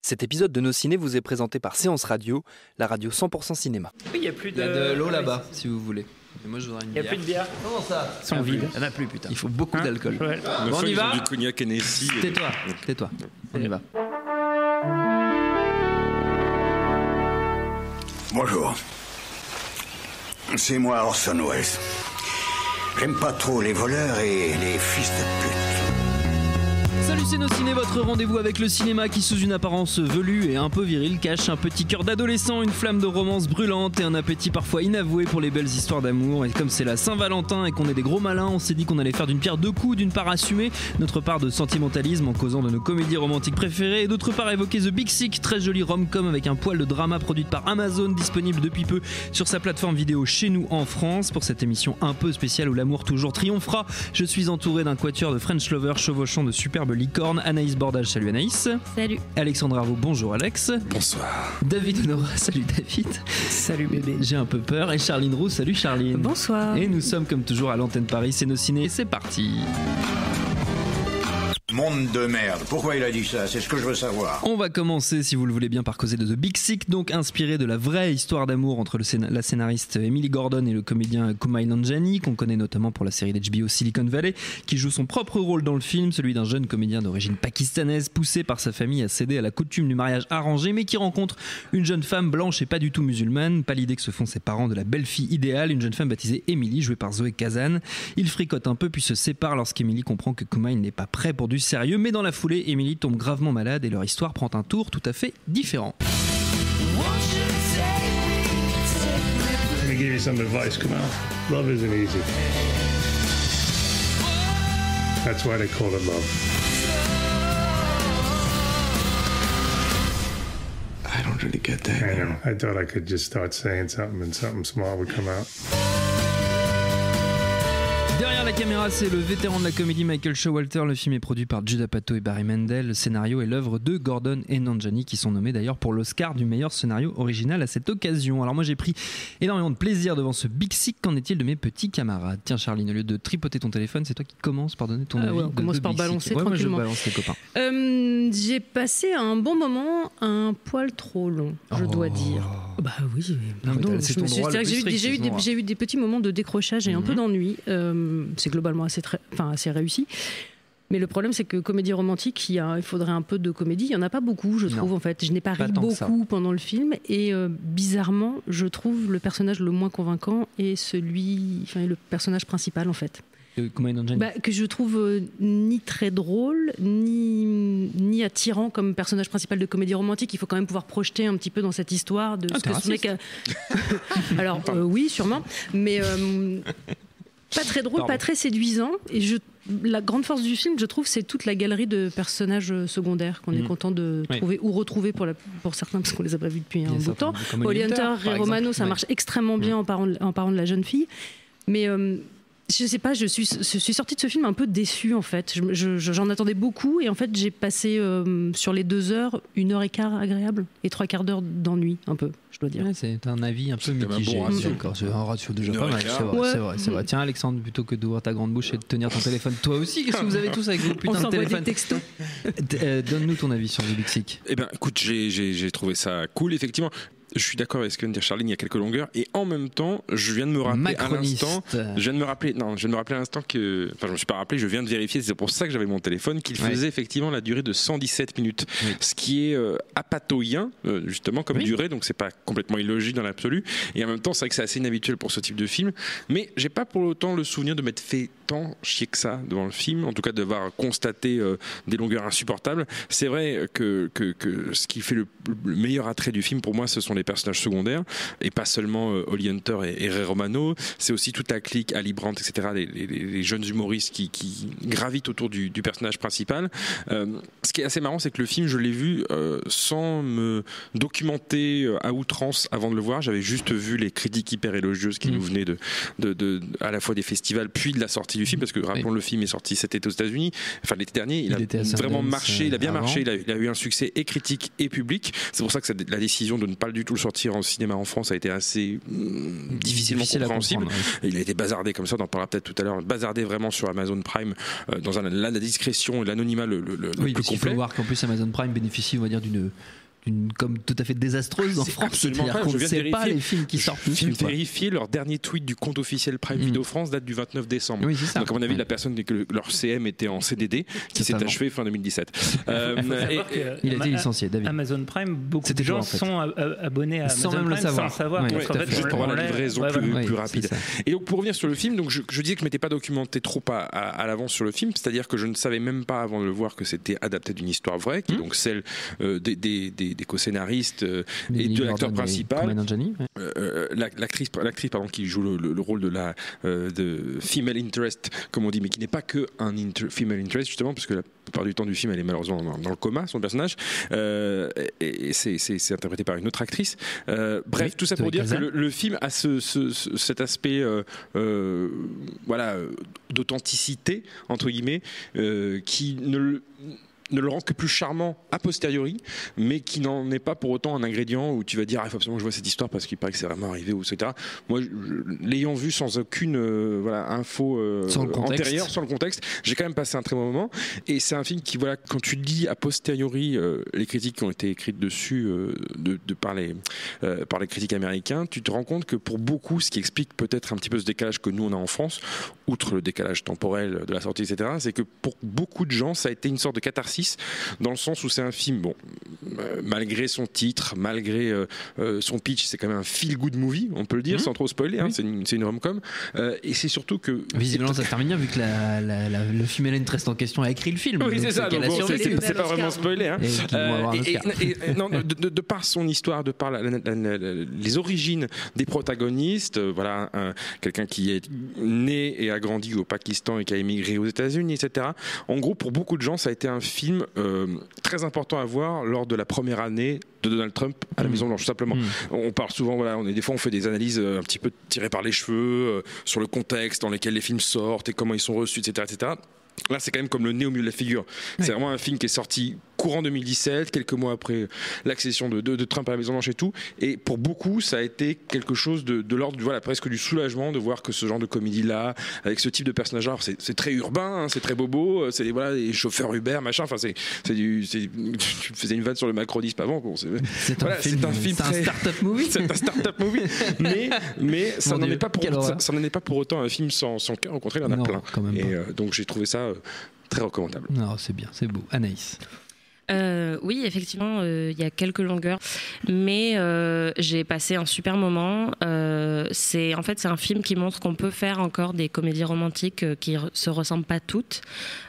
Cet épisode de Nos Ciné vous est présenté par Séance Radio, la radio 100% cinéma. Oui, il y a plus de... Il y a de l'eau là-bas, si vous voulez. Et moi, je voudrais une bière. Il n'y a plus de bière. Comment ça? Ils sont vides. Il n'y en a plus, putain. Il faut beaucoup d'alcool. Ouais. Bon, on y va. Du cognac Hennessy. Tais-toi. On y va. Bonjour. C'est moi Orson Welles. J'aime pas trop les voleurs et les fils de pute. Salut, c'est Nos Ciné, votre rendez-vous avec le cinéma qui, sous une apparence velue et un peu virile, cache un petit cœur d'adolescent, une flamme de romance brûlante et un appétit parfois inavoué pour les belles histoires d'amour. Et comme c'est la Saint-Valentin et qu'on est des gros malins, on s'est dit qu'on allait faire d'une pierre deux coups, d'une part assumer notre part de sentimentalisme en causant de nos comédies romantiques préférées et d'autre part évoquer The Big Sick, très jolie rom-com avec un poil de drama produite par Amazon, disponible depuis peu sur sa plateforme vidéo chez nous en France. Pour cette émission un peu spéciale où l'amour toujours triomphera, je suis entouré d'un quatuor de French lovers chevauchant de superbes licornes. Anaïs Bordage, salut Anaïs. Salut. Alexandre Arvaud, bonjour Alex. Bonsoir. David Honora, salut David. Salut bébé. J'ai un peu peur. Et Charline Roux, salut Charline. Bonsoir. Et nous sommes comme toujours à l'antenne Paris, c'est Nos Ciné, c'est parti. Monde de merde. Pourquoi il a dit ça? C'est ce que je veux savoir. On va commencer, si vous le voulez bien, par causer de The Big Sick, donc inspiré de la vraie histoire d'amour entre la scénariste Emily Gordon et le comédien Kumail Nanjiani, qu'on connaît notamment pour la série d'HBO Silicon Valley, qui joue son propre rôle dans le film, celui d'un jeune comédien d'origine pakistanaise, poussé par sa famille à céder à la coutume du mariage arrangé, mais qui rencontre une jeune femme blanche et pas du tout musulmane, pas l'idée que se font ses parents de la belle-fille idéale, une jeune femme baptisée Emily, jouée par Zoé Kazan. Ils fricotent un peu puis se séparent lorsqu'Emily comprend que Kumail n'est pas prêt pour du sérieux, mais dans la foulée, Emily tombe gravement malade et leur histoire prend un tour tout à fait différent. Let me give you some advice, Kumail. Love isn't easy. That's why they call it love. I don't really get that. I know. I thought I could just start saying something and something small would come out. Derrière la caméra, c'est le vétéran de la comédie Michael Showalter. Le film est produit par Judd Apatow et Barry Mendel. Le scénario est l'œuvre de Gordon et Nanjiani, qui sont nommés d'ailleurs pour l'Oscar du meilleur scénario original à cette occasion. Alors moi j'ai pris énormément de plaisir devant ce Big Sick. Qu'en est-il de mes petits camarades? Tiens Charline, au lieu de tripoter ton téléphone, c'est toi qui commences par donner ton avis. Ouais, on commence par balancer tranquillement. Moi je balance les copains. J'ai passé un bon moment, un poil trop long, je dois dire. Bah oui, pardon. J'ai eu des petits moments de décrochage et un peu d'ennui. C'est globalement assez réussi. Mais le problème, c'est que comédie romantique, il faudrait un peu de comédie. Il n'y en a pas beaucoup, je trouve, en fait. Je n'ai pas ri beaucoup pendant le film. Et bizarrement, je trouve le personnage le moins convaincant est le personnage principal, en fait. Que je trouve ni très drôle, ni attirant comme personnage principal de comédie romantique. Il faut quand même pouvoir projeter un petit peu dans cette histoire de ce que ce mec a... Alors, oui, sûrement. Mais... pas très drôle, pas très séduisant. Et la grande force du film, je trouve, c'est toute la galerie de personnages secondaires qu'on est content de trouver ou retrouver pour certains, parce qu'on les a pas vus depuis un bout de temps. Holly Hunter et Romano, ça marche extrêmement bien en parlant de la jeune fille. Mais je sais pas, je suis sortie de ce film un peu déçue, en fait. J'en attendais beaucoup et en fait, j'ai passé sur les 2 heures, 1h15 agréable et 3/4 d'heure d'ennui, un peu, je dois dire. Ouais, c'est un avis un peu mitigé. D'accord, c'est un ratio déjà pas mal. C'est vrai. Tiens, Alexandre, plutôt que d'ouvrir ta grande bouche et de tenir ton téléphone, toi aussi, qu'est-ce que vous avez tous avec vos putains de téléphones? Donne-nous ton avis sur le Big Sick. Eh bien, écoute, j'ai trouvé ça cool, effectivement. Je suis d'accord avec ce que vient de dire Charline, il y a quelques longueurs, et en même temps, je viens de me rappeler à l'instant que, enfin, je me suis pas rappelé, je viens de vérifier, c'est pour ça que j'avais mon téléphone, qu'il faisait effectivement la durée de 117 minutes, ce qui est apatoïen, justement, comme durée, donc c'est pas complètement illogique dans l'absolu, et en même temps, c'est vrai que c'est assez inhabituel pour ce type de film, mais j'ai pas pour autant le souvenir de m'être fait tant chier que ça devant le film, en tout cas de devoir constater des longueurs insupportables. C'est vrai que ce qui fait le meilleur attrait du film, pour moi, ce sont les personnages secondaires et pas seulement Holly Hunter et Ray Romano, c'est aussi toute la clique, Ali Brandt, etc., les jeunes humoristes qui gravitent autour du personnage principal. Ce qui est assez marrant, c'est que le film, je l'ai vu sans me documenter à outrance avant de le voir. J'avais juste vu les critiques hyper élogieuses qui nous venaient à la fois des festivals puis de la sortie du film, parce que rappelons, le film est sorti cet été aux États-Unis, enfin l'été dernier, il a vraiment marché, il a bien marché, il a eu un succès et critique et public. C'est pour ça que la décision de ne pas du tout le sortir en cinéma en France a été assez difficilement compréhensible. Il a été bazardé comme ça, on en parlera peut-être tout à l'heure, bazardé vraiment sur Amazon Prime dans la discrétion et l'anonymat le plus complet. Il faut voir qu'en plus Amazon Prime bénéficie, on va dire, d'une com tout à fait désastreuse en France. C'est-à-dire qu'on ne sait pas les films qui sortent. Je viens de vérifier, leur dernier tweet du compte officiel Prime Video France date du 29 décembre. Oui, donc à mon avis, la personne que leur CM était en CDD, qui s'est achevé fin 2017. Il a été licencié, David. Amazon Prime, beaucoup de gens sont abonnés à Amazon Prime sans le savoir. Juste pour avoir la livraison plus rapide. Et donc pour revenir sur le film, donc je disais que je m'étais pas documenté trop à l'avance sur le film, c'est-à-dire que je ne savais même pas avant de le voir que c'était adapté d'une histoire vraie, qui est donc celle des co-scénaristes et de l'acteur principal, l'actrice qui joue le rôle de female interest, comme on dit, mais qui n'est pas que un female interest, justement, parce que la plupart du temps du film elle est malheureusement dans le coma, son personnage, et c'est interprété par une autre actrice. Bref, tout ça pour dire que le film a cet aspect d'authenticité, entre guillemets, qui ne le rend que plus charmant a posteriori, mais qui n'en est pas pour autant un ingrédient où tu vas dire il faut absolument que je vois cette histoire parce qu'il paraît que c'est vraiment arrivé, etc. Moi, l'ayant vu sans aucune info antérieure, sans le contexte, j'ai quand même passé un très bon moment. Et c'est un film qui, quand tu lis a posteriori les critiques qui ont été écrites dessus par les critiques américains, tu te rends compte que pour beaucoup, ce qui explique peut-être un petit peu ce décalage que nous on a en France, outre le décalage temporel de la sortie, etc., c'est que pour beaucoup de gens, ça a été une sorte de catharsis, dans le sens où c'est un film, malgré son titre, malgré son pitch, c'est quand même un feel-good movie, on peut le dire, sans trop spoiler, c'est une rom-com, et c'est surtout que... Visiblement ça se termine bien, vu que le female interest en question a écrit le film. Oui, c'est ça, donc c'est pas vraiment spoiler. De par son histoire, de par les origines des protagonistes, quelqu'un qui est né et a grandi au Pakistan et qui a émigré aux États-Unis, etc. En gros, pour beaucoup de gens, ça a été un film très important à voir lors de la première année de Donald Trump à la Maison Blanche, tout simplement. On parle souvent, des fois on fait des analyses un petit peu tirées par les cheveux sur le contexte dans lequel les films sortent et comment ils sont reçus, etc., etc. Là, c'est quand même comme le nez au milieu de la figure. C'est vraiment un film qui est sorti courant 2017, quelques mois après l'accession de Trump à la Maison Blanche et tout. Et pour beaucoup, ça a été quelque chose de l'ordre, presque du soulagement de voir que ce genre de comédie-là, avec ce type de personnage-là, c'est très urbain, c'est très bobo, c'est les chauffeurs Uber, machin. Enfin, tu faisais une vanne sur le macronisme avant. C'est un start-up movie. C'est un start-up movie. Mais ça n'en est pas pour autant un film sans cœur. Au contraire, il y en a plein. Et donc j'ai trouvé ça très recommandable. Non, c'est bien, c'est beau. Anaïs. Oui, effectivement, il y a quelques longueurs, mais j'ai passé un super moment. C'est un film qui montre qu'on peut faire encore des comédies romantiques qui se ressemblent pas toutes,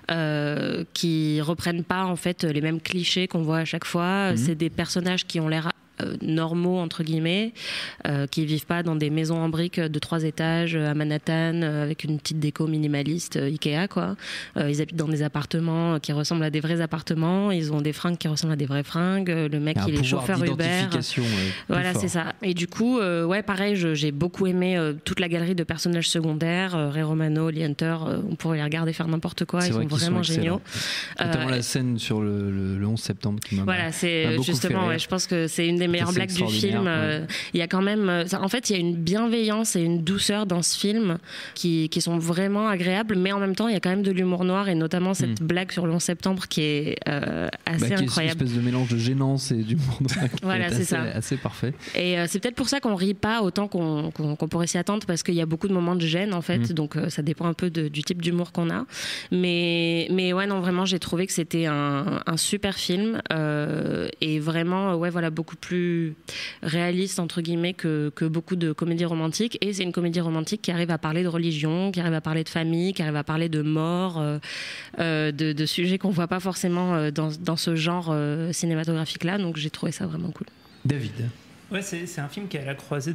qui reprennent pas en fait les mêmes clichés qu'on voit à chaque fois. C'est des personnages qui ont l'air normaux entre guillemets, qui vivent pas dans des maisons en briques de 3 étages à Manhattan avec une petite déco minimaliste Ikea quoi. Ils habitent dans des appartements qui ressemblent à des vrais appartements, ils ont des fringues qui ressemblent à des vraies fringues, le mec il est chauffeur Uber. Voilà, c'est ça. Et du coup pareil, j'ai beaucoup aimé toute la galerie de personnages secondaires, Ray Romano, Lee Hunter, on pourrait les regarder faire n'importe quoi, ils sont vraiment géniaux. Notamment la scène sur le 11 septembre qui m'a c'est justement je pense que c'est une des meilleures blagues du film. Il y a quand même en fait il y a une bienveillance et une douceur dans ce film qui sont vraiment agréables, mais en même temps il y a quand même de l'humour noir, et notamment cette blague sur le 11 septembre qui est assez incroyable, qui est une espèce de mélange de gênance et d'humour noir. Voilà, c'est assez parfait, et c'est peut-être pour ça qu'on rit pas autant qu'on pourrait s'y attendre, parce qu'il y a beaucoup de moments de gêne en fait, donc ça dépend un peu du type d'humour qu'on a, mais ouais, non, vraiment j'ai trouvé que c'était un super film, et vraiment beaucoup plus réaliste entre guillemets que beaucoup de comédies romantiques. Et c'est une comédie romantique qui arrive à parler de religion, qui arrive à parler de famille, qui arrive à parler de mort, de sujets qu'on voit pas forcément dans ce genre cinématographique là. Donc j'ai trouvé ça vraiment cool. David. Ouais, c'est un film qui est à la croisée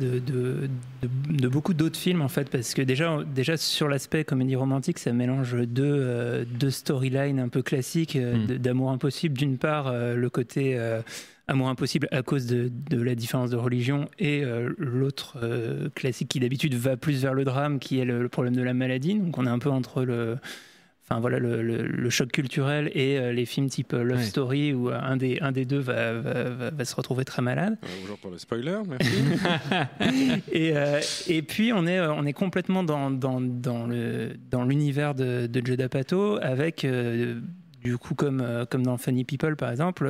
de beaucoup d'autres films en fait, parce que déjà sur l'aspect comédie romantique, ça mélange deux storylines un peu classiques d'amour impossible. D'une part, le côté amour impossible à cause de la différence de religion, et l'autre classique qui d'habitude va plus vers le drame, qui est le problème de la maladie. Donc on est un peu entre le choc culturel et les films type Love Story, où un des deux va se retrouver très malade. Bonjour pour le spoiler, merci. et puis on est complètement dans l'univers de Judd Apatow, avec du coup comme dans Funny People par exemple,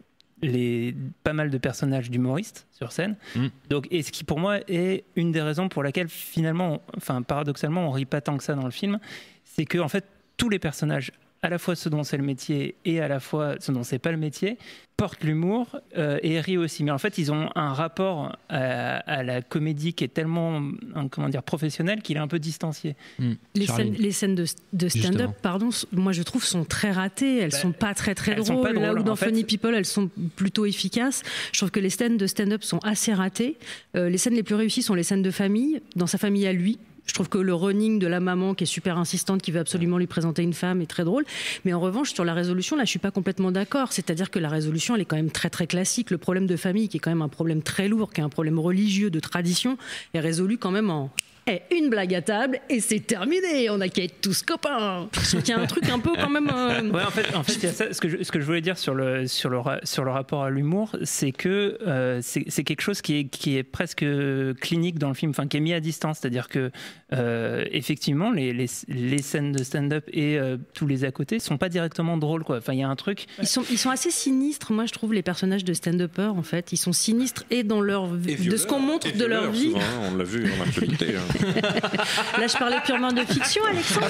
pas mal de personnages d'humoristes sur scène. Donc, et ce qui pour moi est une des raisons pour laquelle finalement, paradoxalement, on rit pas tant que ça dans le film, c'est que en fait tous les personnages, à la fois ceux dont c'est le métier et à la fois ceux dont c'est pas le métier, portent l'humour et rient aussi. Mais en fait, ils ont un rapport à la comédie qui est tellement, professionnel, qu'il est un peu distancié. Les scènes de stand-up, moi je trouve sont très ratées. Elles sont pas très drôles. Là où dans Funny People, elles sont plutôt efficaces. Je trouve que les scènes de stand-up sont assez ratées. Les scènes les plus réussies sont les scènes de famille, dans sa famille à lui. Je trouve que le running de la maman qui est super insistante, qui veut absolument lui présenter une femme, est très drôle. Mais en revanche, sur la résolution, là, je suis pas complètement d'accord. C'est-à-dire que la résolution, elle est quand même très très classique. Le problème de famille, qui est quand même un problème très lourd, qui est un problème religieux, de tradition, est résolu quand même en une blague à table et c'est terminé. On a qu'à être tous copains. Il y a un truc un peu quand même. Ouais, en fait, il y a ça. Ce que je voulais dire sur le rapport à l'humour, c'est que c'est quelque chose qui est presque clinique dans le film, qui est mis à distance. C'est-à-dire que effectivement, les scènes de stand-up et tous les à côté sont pas directement drôles, quoi. Il y a un truc. Ils sont assez sinistres. Moi, je trouve les personnages de stand-uppers, en fait, ils sont sinistres et dans leur vie, de ce qu'on montre de leur vie. Souvent, on l'a vu dans l'actualité. Là, je parlais purement de fiction, Alexandre.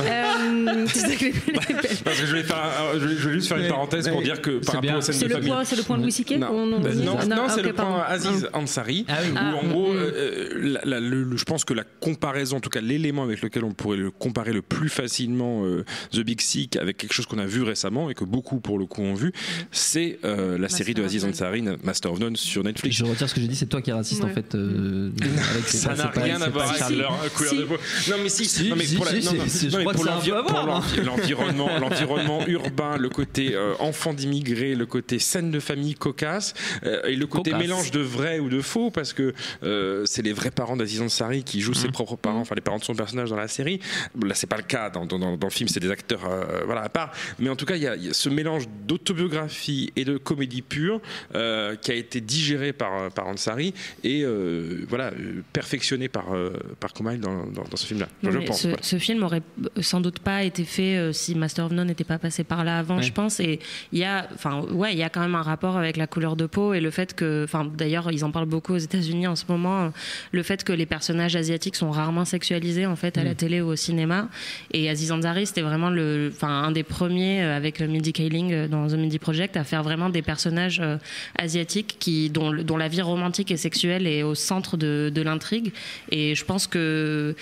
Parce que je vais juste faire une parenthèse pour dire que par rapport aux scènes de famille. C'est le point de Louis C.K. Non, c'est le point Aziz Ansari. Où en gros, je pense que la comparaison, en tout cas l'élément avec lequel on pourrait le comparer le plus facilement The Big Sick avec quelque chose qu'on a vu récemment et que beaucoup pour le coup ont vu, c'est la série de Aziz Ansari, Master of None, sur Netflix. Je retire ce que j'ai dit, c'est toi qui es raciste en fait. Ça n'a rien à voir avec leur couleur de peau. Non mais si, pour l'environnement urbain, le côté enfant d'immigrés, le côté scène de famille cocasse, et le côté mélange de vrai ou de faux, parce que c'est les vrais parents d'Aziz Ansari qui jouent ses propres parents, les parents de son personnage dans la série. Là c'est pas le cas dans le film, c'est des acteurs à part, mais en tout cas il y a ce mélange d'autobiographie et de comédie pure qui a été digéré par Ansari et perfectionné par Kumail dans ce film-là. Je pense. Ce film aurait sans doute pas été fait si Master of None n'était pas passé par là avant, je pense. Et il y a quand même un rapport avec la couleur de peau et le fait que, d'ailleurs, ils en parlent beaucoup aux États-Unis en ce moment, le fait que les personnages asiatiques sont rarement sexualisés en fait à la télé ou au cinéma. Et Aziz Ansari, c'était vraiment un des premiers avec Mindy Kaling dans The Mindy Project à faire vraiment des personnages asiatiques dont la vie romantique et sexuelle est au centre de l'intrigue. Et je pense que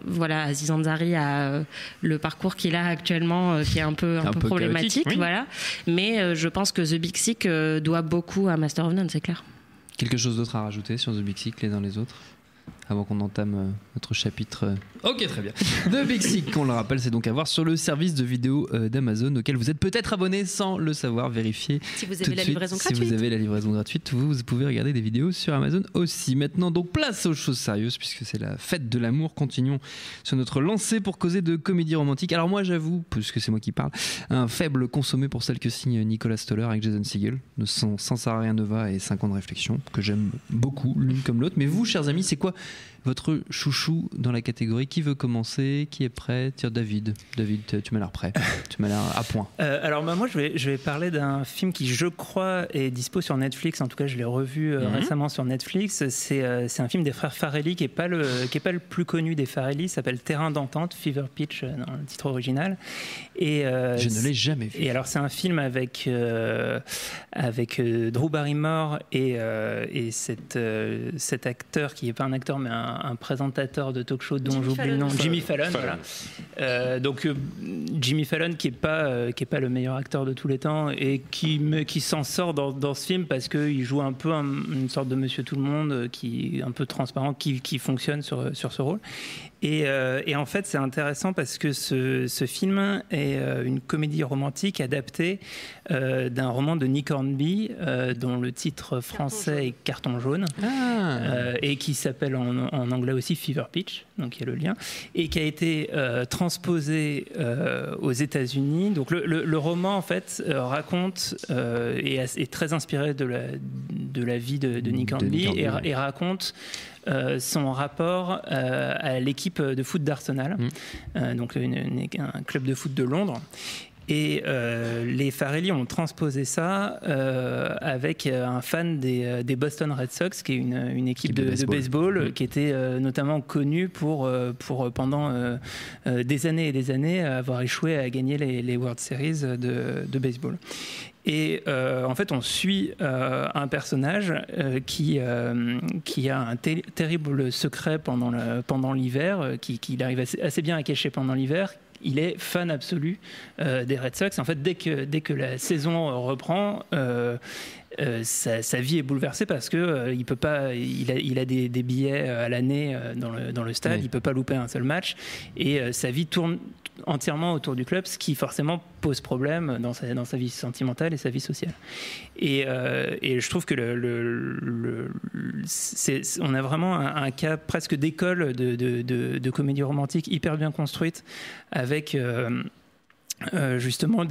Aziz Ansari a le parcours qu'il a actuellement qui est un peu problématique, voilà. Mais je pense que The Big Sick doit beaucoup à Master of None, c'est clair. Quelque chose d'autre à rajouter sur The Big Sick les uns les autres avant qu'on entame notre chapitre. Ok, très bien. The Big Sick, on le rappelle, c'est donc à voir sur le service de vidéo d'Amazon auquel vous êtes peut-être abonné sans le savoir. Vérifiez. Si vous avez la livraison gratuite. Si vous avez la livraison gratuite, vous pouvez regarder des vidéos sur Amazon aussi. Maintenant, donc place aux choses sérieuses puisque c'est la fête de l'amour. Continuons sur notre lancée pour causer de comédie romantique. Alors moi, j'avoue, puisque c'est moi qui parle, un faible consommé pour celle que signe Nicolas Stoller avec Jason Segel, Sans Sarah Nova et 5 ans de réflexion, que j'aime beaucoup l'une comme l'autre. Mais vous, chers amis, c'est quoi votre chouchou dans la catégorie? Qui veut commencer? Qui est prêt? Tiens, David, tu m'as l'air prêt. Tu m'as l'air à point. Alors moi, je vais parler d'un film qui, je crois, est dispo sur Netflix. En tout cas, je l'ai revu récemment sur Netflix. C'est un film des frères Farrelly qui est pas le plus connu des Farrelly. Il s'appelle Terrain d'entente, Fever Pitch dans le titre original. Et je ne l'ai jamais vu. Et alors, c'est un film avec Drew Barrymore et cet acteur qui est pas un acteur, mais mais un présentateur de talk-show dont j'oublie le nom, Jimmy Fallon. Voilà. Donc Jimmy Fallon qui est pas le meilleur acteur de tous les temps et qui s'en sort dans ce film parce qu'il joue un peu une sorte de Monsieur Tout le Monde qui est un peu transparent, qui fonctionne sur ce rôle. Et en fait, c'est intéressant parce que ce film est une comédie romantique adaptée d'un roman de Nick Hornby dont le titre français est Carton jaune et qui s'appelle en anglais aussi Fever Pitch, donc il y a le lien, et qui a été transposé aux États-Unis. Donc le roman en fait raconte est très inspiré de la vie de Nick Hornby et raconte son rapport à l'équipe de foot d'Arsenal, donc un club de foot de Londres. Et les Farrelly ont transposé ça avec un fan des Boston Red Sox, qui est une équipe de baseball qui était notamment connue pour pendant des années et des années avoir échoué à gagner les World Series de baseball. Et en fait, on suit un personnage qui a un terrible secret pendant l'hiver, qu'il arrive assez bien à cacher pendant l'hiver. Il est fan absolu des Red Sox. En fait, dès que la saison reprend, sa vie est bouleversée parce que il peut pas. Il a des billets à l'année dans le stade. Il peut pas louper un seul match et sa vie tourne entièrement autour du club, ce qui forcément pose problème dans sa vie sentimentale et sa vie sociale. Et je trouve que on a vraiment un cas presque d'école de comédie romantique hyper bien construite avec justement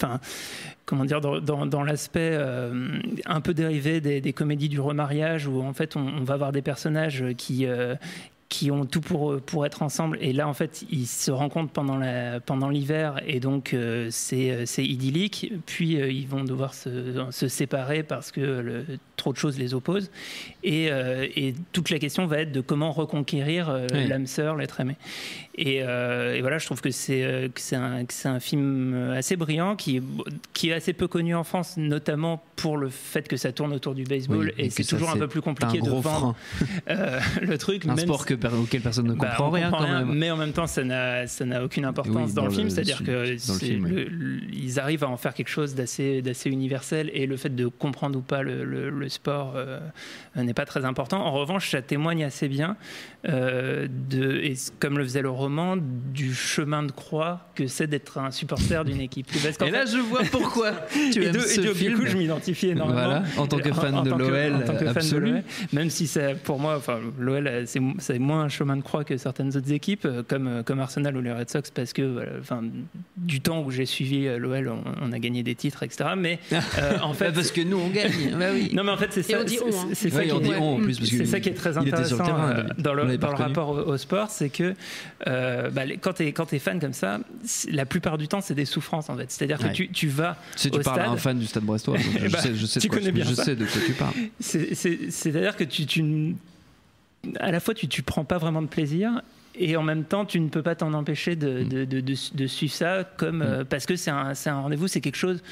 dans l'aspect un peu dérivé des comédies du remariage où en fait on va avoir des personnages qui ont tout pour être ensemble, et là en fait ils se rencontrent pendant l'hiver et donc c'est idyllique, puis ils vont devoir se séparer parce que trop de choses les opposent et toute la question va être de comment reconquérir l'âme sœur, l'être aimé, et voilà, je trouve que c'est un film assez brillant qui est assez peu connu en France, notamment pour le fait que ça tourne autour du baseball, et c'est toujours un peu plus compliqué de vendre le truc, un sport auquel personne ne comprend rien quand même. Mais en même temps, ça n'a aucune importance dans le film, c'est-à-dire que ils arrivent à en faire quelque chose d'assez universel, et le fait de comprendre ou pas le sport n'est pas très important. En revanche, ça témoigne assez bien et comme le faisait le roman, du chemin de croix que c'est d'être un supporter d'une équipe. Et là, je vois pourquoi tu aimes ce film. Du coup, je m'identifie énormément. Voilà, en tant que fan de l'OL absolu. Même si pour moi, l'OL, c'est moins un chemin de croix que certaines autres équipes, comme Arsenal ou les Red Sox, parce que du temps où j'ai suivi l'OL, on a gagné des titres, etc. Mais en fait, parce que nous on gagne. Bah oui. Non, mais en fait, c'est ça. C'est ça qui est très intéressant dans le rapport au sport, c'est que quand t'es fan comme ça, la plupart du temps, c'est des souffrances en fait. C'est-à-dire que tu vas tu au parles stade, à un fan du Stade Brestois. Je sais de quoi tu parles. C'est-à-dire que à la fois tu prends pas vraiment de plaisir, et en même temps tu ne peux pas t'en empêcher de suivre ça parce que c'est un rendez-vous, c'est quelque chose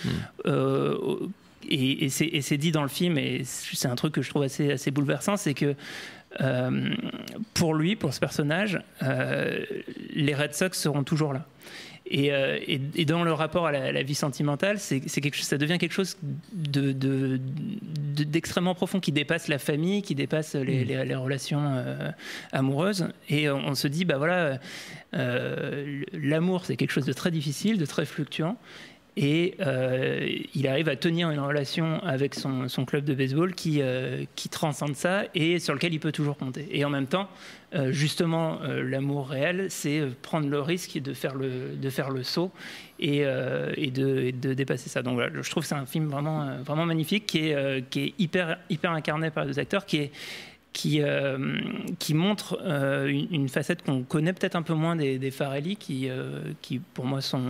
et c'est dit dans le film, et c'est un truc que je trouve assez bouleversant, c'est que pour ce personnage, les Red Sox seront toujours là. Et dans le rapport à la vie sentimentale, ça devient quelque chose d'extrêmement profond, qui dépasse la famille, qui dépasse les relations amoureuses. Et on se dit, l'amour, c'est quelque chose de très difficile, de très fluctuant. Et il arrive à tenir une relation avec son club de baseball qui transcende ça et sur lequel il peut toujours compter. Et en même temps, justement, l'amour réel, c'est prendre le risque de faire le saut et de dépasser ça. Donc voilà, je trouve que c'est un film vraiment magnifique, qui est hyper incarné par les acteurs, qui montre une facette qu'on connaît peut-être un peu moins des Farrelly, qui pour moi sont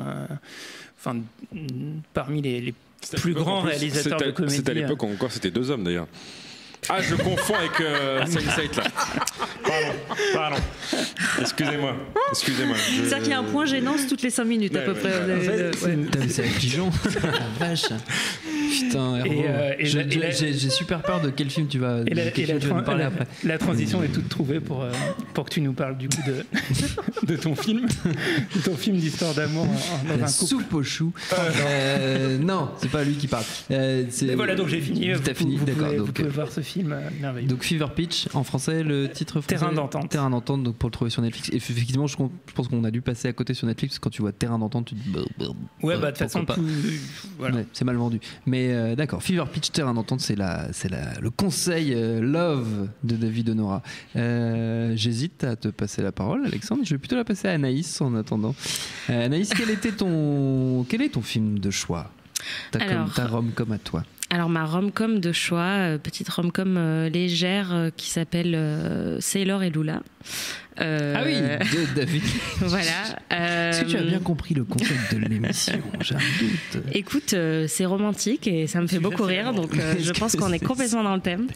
parmi les plus grands réalisateurs de comédie. C'était à l'époque où encore c'était deux hommes d'ailleurs. Ah, je confonds avec Sense8 là. Pardon. Excusez-moi. C'est-à-dire qu'il y a un point gênance toutes les 5 minutes à peu près. C'est avec Dijon. La vache. Putain, j'ai super peur de quel film tu vas nous parler après. La transition est toute trouvée pour que tu nous parles du coup de ton film, d'histoire d'amour dans un couple. Soupe aux choux. Non, c'est pas lui qui parle. Voilà, donc j'ai fini. T'as fini, d'accord. Vous pouvez voir ce film merveilleux. Donc Fever Pitch, en français, le titre français. Terrain d'entente. Donc pour le trouver sur Netflix. Et effectivement, je pense qu'on a dû passer à côté sur Netflix, parce que quand tu vois Terrain d'entente, tu te dis. Ouais, de toute façon, voilà. Ouais, c'est mal vendu. Mais d'accord, Fever Pitch, Terrain d'entente, c'est le conseil Love de David Honora. J'hésite à te passer la parole, Alexandre. Je vais plutôt la passer à Anaïs en attendant. Anaïs, quel est ton film de choix? Ta rom-com à toi. Alors ma rom-com de choix, petite rom-com légère qui s'appelle Sailor et Lula. Ah oui, de David. Voilà. Est-ce que tu as bien compris le concept de l'émission? J'ai un doute. Écoute, c'est romantique et ça me fait beaucoup rire, donc je pense qu'on est complètement dans le thème.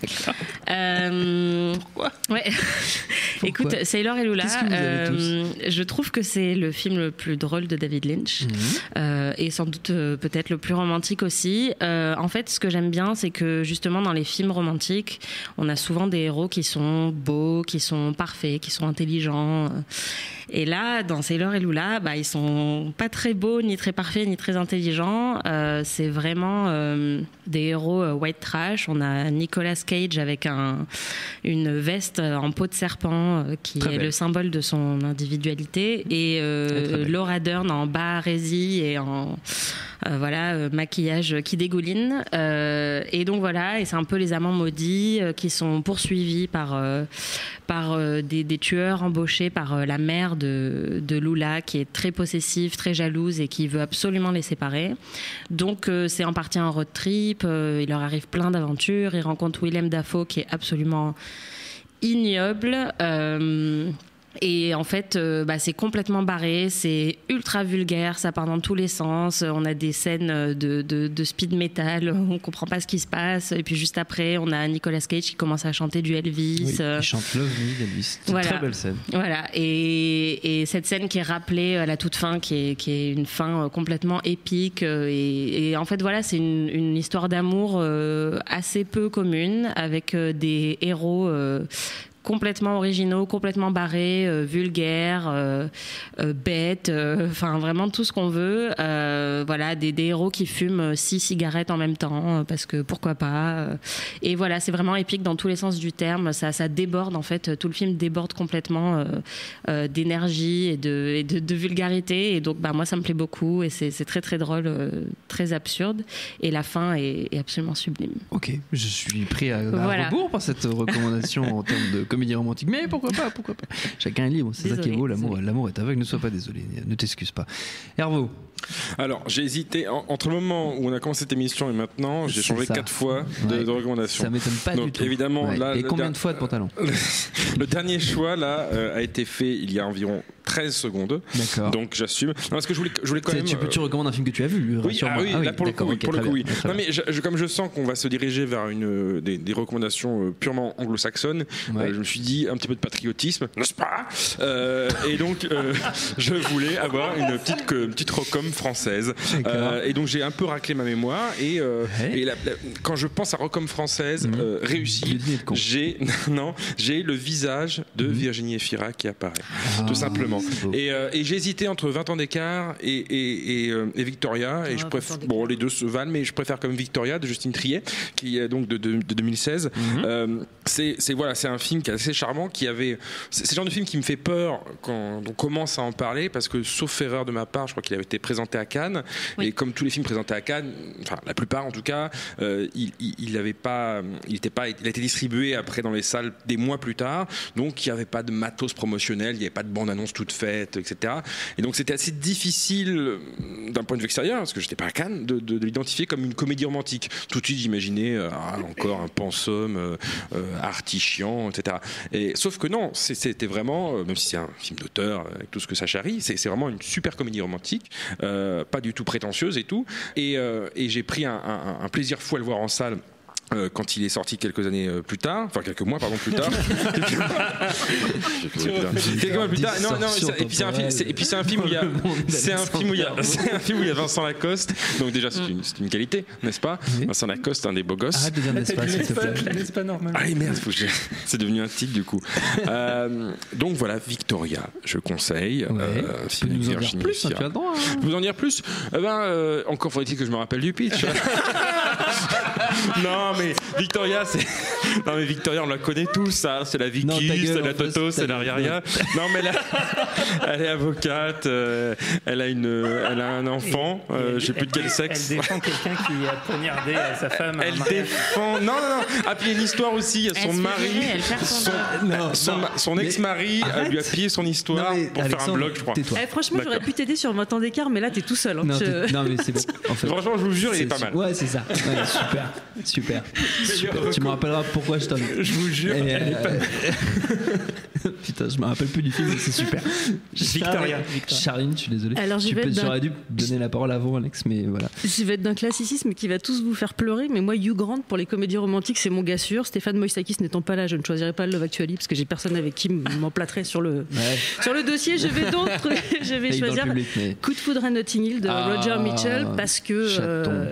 Pourquoi? Ouais. Écoute, Sailor et Lula, je trouve que c'est le film le plus drôle de David Lynch et sans doute peut-être le plus romantique aussi. En fait, ce que j'aime bien, c'est que justement dans les films romantiques, on a souvent des héros qui sont beaux, qui sont parfaits, qui sont intelligents. Et là, dans Sailor et Lula, ils sont pas très beaux, ni très parfaits, ni très intelligents. C'est vraiment des héros white trash. On a Nicolas Cage avec une veste en peau de serpent qui est le symbole de son individualité, et Laura Dern en barésie et en maquillage qui dégouline. Et donc voilà, et c'est un peu les amants maudits qui sont poursuivis par des tueurs embauchés par la mère de Lula, qui est très possessive, très jalouse et qui veut absolument les séparer. Donc c'est en partie un road trip, il leur arrive plein d'aventures, ils rencontrent Willem Dafoe qui est absolument ignoble. Et en fait, c'est complètement barré, c'est ultra vulgaire, ça part dans tous les sens. On a des scènes de speed metal, on comprend pas ce qui se passe. Et puis juste après, on a Nicolas Cage qui commence à chanter du Elvis. Oui, il chante Love Me d'Elvis. C'est une très belle scène. Voilà, et cette scène qui est rappelée à la toute fin, qui est une fin complètement épique. Et en fait, voilà, c'est une histoire d'amour assez peu commune, avec des héros complètement originaux, complètement barrés, vulgaires, bêtes, enfin vraiment tout ce qu'on veut. Voilà, des héros qui fument 6 cigarettes en même temps, parce que pourquoi pas. Et voilà, c'est vraiment épique dans tous les sens du terme. Ça déborde en fait, tout le film déborde complètement d'énergie et de vulgarité. Et donc moi ça me plaît beaucoup et c'est très très drôle, très absurde. Et la fin est absolument sublime. Ok, je suis pris à rebours par cette recommandation en termes de comédie romantique, mais pourquoi pas. Chacun est libre, c'est ça qui est beau, l'amour est aveugle, ne sois pas désolé, ne t'excuse pas. Hervo. Alors, j'ai hésité entre le moment où on a commencé cette émission et maintenant, j'ai changé 4 fois de recommandation. Ça m'étonne pas du tout. Évidemment, là, et combien de fois de pantalon? Le dernier choix là a été fait il y a environ 13 secondes. D'accord. Donc j'assume. Non, parce que je voulais quand même. Tu recommandes un film que tu as vu? Oui, là pour le coup, oui. Non, mais comme je sens qu'on va se diriger vers des recommandations purement anglo-saxonnes, je me suis dit un petit peu de patriotisme, n'est-ce pas? Et donc je voulais avoir une petite recom française. Et donc j'ai un peu raclé ma mémoire et quand je pense à recom française réussie, j'ai le visage de Virginie Efira qui apparaît, tout simplement. Et j'ai hésité entre 20 ans d'écart et Victoria, et je préfère, les deux se valent, mais je préfère quand même Victoria de Justine Triet, qui est donc de 2016. C'est un film qui est assez charmant, c'est le genre de film qui me fait peur quand on commence à en parler, parce que sauf erreur de ma part, je crois qu'il avait été présenté à Cannes, et comme tous les films présentés à Cannes, enfin la plupart en tout cas, il a été distribué après dans les salles des mois plus tard, donc il n'y avait pas de matos promotionnel, il n'y avait pas de bande-annonce toute faite, etc. Et donc c'était assez difficile d'un point de vue extérieur, parce que j'étais pas à Cannes, de l'identifier comme une comédie romantique. Tout de suite j'imaginais encore un pensum artichiant, etc. Et sauf que non, c'était vraiment, même si c'est un film d'auteur avec tout ce que ça charrie, c'est vraiment une super comédie romantique, pas du tout prétentieuse et tout. Et j'ai pris un plaisir fou à le voir en salle quand il est sorti quelques années plus tard, enfin quelques mois pardon plus tard. quelques mois plus tard. Non, et puis c'est un film où il y a Vincent Lacoste. Donc déjà c'est une qualité, n'est-ce pas? Vincent Lacoste, un des beaux gosses. Arrête de dire n'est-ce pas, s'il te plaît. N'est-ce pas normal? Ah merde, c'est devenu un tic du coup. Donc voilà, Victoria, je conseille. Tu peux nous en dire plus, tu as le droit. Vous en dire plus? Encore faudrait-il que je me rappelle du pitch. Non mais Victoria, on la connaît tous, ça. C'est la Vicky, c'est la Toto, c'est la Riaria. Non mais elle est avocate, elle a un enfant, je sais plus de quel sexe. Elle défend quelqu'un qui a poignardé sa femme. Elle défend. Non. Ah puis il y a une histoire aussi. Il y a son mari, son ex-mari lui a pillé son histoire pour faire un blog, je crois. Franchement, j'aurais pu t'aider sur 20 ans d'écart, mais là t'es tout seul. Non mais c'est bon. En fait, franchement, je vous jure, il est pas mal. Ouais, c'est ça. Ouais, super. Tu me rappelleras pourquoi je t'en ai. Je vous jure. Putain, je me rappelle plus du film, mais c'est super. Victoria. Charline, je suis désolé. Alors, j'aurais dû donner la parole avant, Alex, mais voilà. Je vais être d'un classicisme qui va tous vous faire pleurer, mais moi, Hugh Grant, pour les comédies romantiques, c'est mon gars sûr. Stéphane Moïsakis n'étant pas là, je ne choisirai pas Love Actually, parce que j'ai personne avec qui m'emplâtrer sur le dossier. Je vais choisir Coup de foudre à Notting Hill de Roger Mitchell, parce que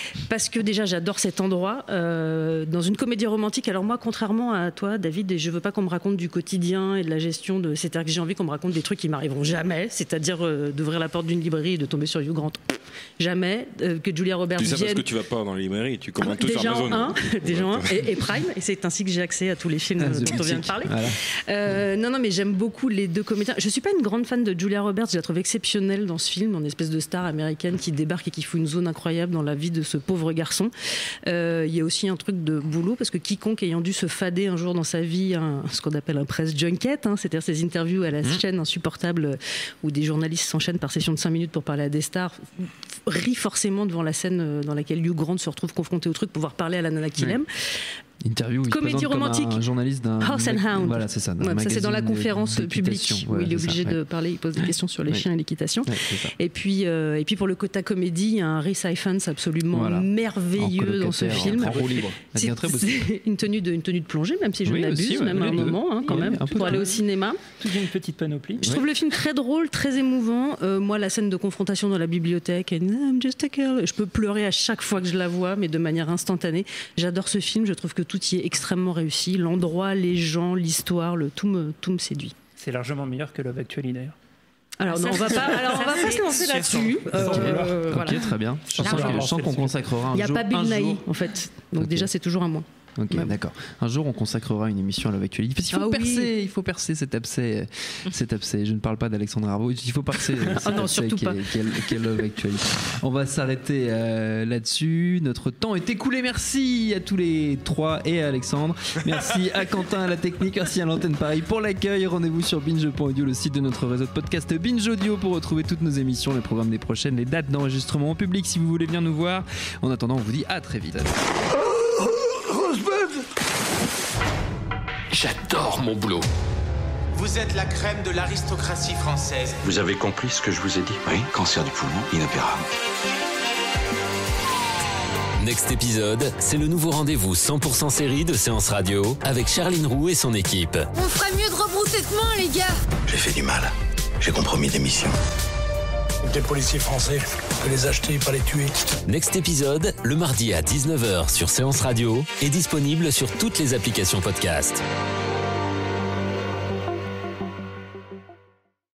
déjà, j'adore cet endroit. Dans une comédie romantique, alors moi, contrairement à toi, David, je veux pas qu'on me raconte du quotidien et de la gestion de. C'est-à-dire que j'ai envie qu'on me raconte des trucs qui m'arriveront jamais, c'est-à-dire d'ouvrir la porte d'une librairie et de tomber sur Hugh Grant. Jamais. Que Julia Roberts vienne. Tu sais parce que tu vas pas dans les librairies, tu commandes tout sur Amazon. Déjà un, et Prime, et c'est ainsi que j'ai accès à tous les films dont on vient de parler. Voilà. Non, mais j'aime beaucoup les deux comédiens. Je suis pas une grande fan de Julia Roberts, je la trouve exceptionnelle dans ce film, en espèce de star américaine qui débarque et qui fout une zone incroyable dans la vie de ce pauvre garçon. Il y a aussi un truc de boulot, parce que quiconque ayant dû se fader un jour dans sa vie ce qu'on appelle un press junket, c'est-à-dire ces interviews à la chaîne insupportable où des journalistes s'enchaînent par session de 5 minutes pour parler à des stars, rit forcément devant la scène dans laquelle Hugh Grant se retrouve confronté au truc, pouvoir parler à la nana qu'il aime. Interview où comédie romantique, un journaliste d'un Horse and Hound. Voilà, c'est ça. Ça c'est dans la conférence publique où il est obligé de parler, il pose des questions sur les chiens et l'équitation. Et puis pour le quota comédie, il y a un Rhys Ifans absolument merveilleux dans ce film. C'est une tenue de plongée, même si je l'abuse, même à un moment quand même, pour aller au cinéma. Toute une petite panoplie. Je trouve le film très drôle, très émouvant. Moi, la scène de confrontation dans la bibliothèque, I'm just a girl, je peux pleurer à chaque fois que je la vois, mais de manière instantanée. J'adore ce film. Je trouve que tout y est extrêmement réussi. L'endroit, les gens, l'histoire, tout me séduit. C'est largement meilleur que Love Actually d'ailleurs. Alors on va pas se lancer là-dessus. Ok, très bien. Je sens qu'on consacrera un jour. Il n'y a pas Bill Nighy en fait. Donc déjà c'est toujours un moins. Ok, d'accord. Un jour, on consacrera une émission à Love Actually. Il faut percer cet abcès. Je ne parle pas d'Alexandre Arbaud. Il faut percer cet abcès qu'est Love Actually. On va s'arrêter là-dessus. Notre temps est écoulé. Merci à tous les trois et à Alexandre. Merci à Quentin à la technique. Merci à l'antenne Paris pour l'accueil. Rendez-vous sur binge.audio, le site de notre réseau de podcast Binge Audio, pour retrouver toutes nos émissions, les programmes des prochaines, les dates d'enregistrement en public si vous voulez venir nous voir. En attendant, on vous dit à très vite. J'adore mon boulot. Vous êtes la crème de l'aristocratie française. Vous avez compris ce que je vous ai dit? Oui, cancer du poumon, inopérable. Next épisode, c'est le nouveau rendez-vous 100% série de Séance Radio avec Charline Roux et son équipe. On ferait mieux de rebrousser chemin, les gars. J'ai fait du mal. J'ai compromis des missions. Des policiers français, on peut les acheter, pas les tuer. Next épisode, le mardi à 19h sur Séance Radio, est disponible sur toutes les applications podcast.